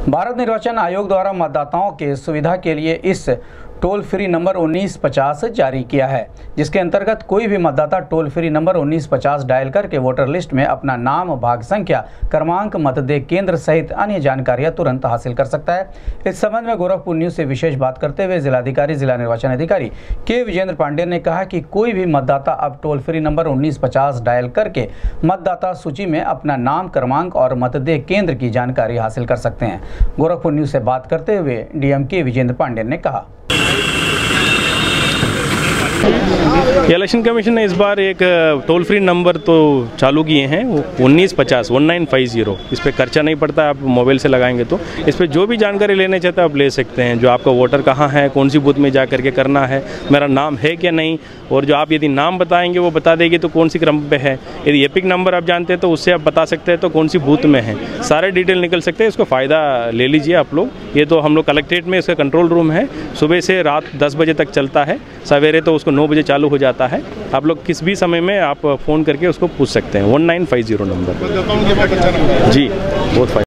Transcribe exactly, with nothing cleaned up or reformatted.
भारत निर्वाचन आयोग द्वारा मतदाताओं के सुविधा के लिए इस टोल फ्री नंबर उन्नीस पचास जारी किया है, जिसके अंतर्गत कोई भी मतदाता टोल फ्री नंबर उन्नीस पचास डायल करके वोटर लिस्ट में अपना नाम, भाग संख्या, क्रमांक, मतदेय केंद्र सहित अन्य जानकारियां तुरंत हासिल कर सकता है। इस संबंध में गोरखपुर न्यूज से विशेष बात करते हुए जिलाधिकारी जिला निर्वाचन अधिकारी के विजेंद्र पांडेय ने कहा कि कोई भी मतदाता अब टोल फ्री नंबर उन्नीस पचास डायल करके मतदाता सूची में अपना नाम, क्रमांक और मतदेय केंद्र की जानकारी हासिल कर सकते हैं। गोरखपुर न्यूज से बात करते हुए डीएम के विजेंद्र पांडेय ने कहा, इलेक्शन कमीशन ने इस बार एक टोल फ्री नंबर तो चालू किए हैं, वो उन्नीस पचास वन नाइन फाइव ज़ीरो। इस पर खर्चा नहीं पड़ता, आप मोबाइल से लगाएंगे तो इस पर जो भी जानकारी लेने चाहते हैं आप ले सकते हैं। जो आपका वोटर कहाँ है, कौन सी बूथ में जा करके करना है, मेरा नाम है क्या नहीं, और जो आप यदि नाम बताएंगे वो बता देगी तो कौन सी क्रम पे है। यदि एपिक नंबर आप जानते हैं तो उससे आप बता सकते हैं तो कौन सी बूथ में है, सारे डिटेल निकल सकते हैं। इसको फ़ायदा ले लीजिए आप लोग। ये तो हम लोग कलेक्ट्रेट में इसका कंट्रोल रूम है, सुबह से रात दस बजे तक चलता है, सवेरे तो उसको नौ बजे चालू हो जाता है। आप लोग किस भी समय में आप फ़ोन करके उसको पूछ सकते हैं। One nine five zero number जी, बहुत फायदा।